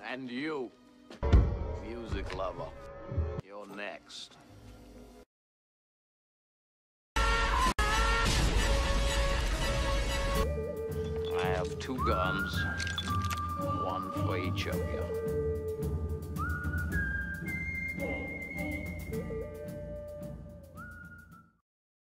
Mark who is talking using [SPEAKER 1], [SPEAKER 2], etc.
[SPEAKER 1] And you, music lover, you're next. I have 2 guns, one for each of you.